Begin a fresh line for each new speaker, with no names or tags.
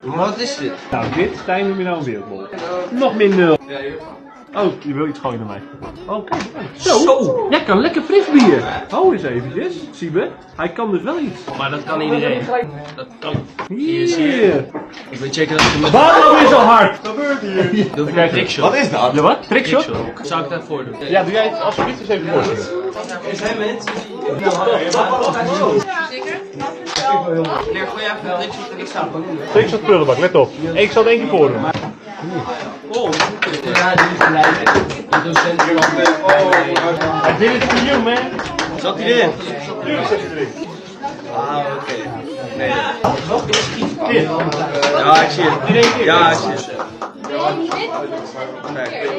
Wat is dit?
Nou, dit, Stijn, noem je nou een wereldbol. Nog min 0. Oh, je wil iets gooien naar mij. Oh, kijk. Zo! Jij kan lekker fris bier. Hou eens eventjes, Siebe. Hij kan dus wel iets.
Maar dat kan iedereen. Dat kan.
Hier.
Ik wil checken dat ik met...
Waarom is zo hard?
Wat gebeurt hier?
Doe ik een trickshot.
Wat is dat?
Ja, wat? Trickshot?
Zou ik daarvoor doen?
Ja, doe jij het alsjeblieft eens even voor.
Er zijn mensen die...
Zeker?
Leer, gooi even een trickshot en ik sta gewoon in.
Trickshot prullenbak, let op. Ik zal het één keer voor doen.
Oh, ja, die is gelijk. De docent hier nog.
I did it for you, man.
Zat hij erin?
Tuurlijk zit hij erin.
Ah, oké. Nee.
Dit.
Ja, ik zie het.
In één keer.
Ja, ik zie het.
Nee, niet dit.
Nee.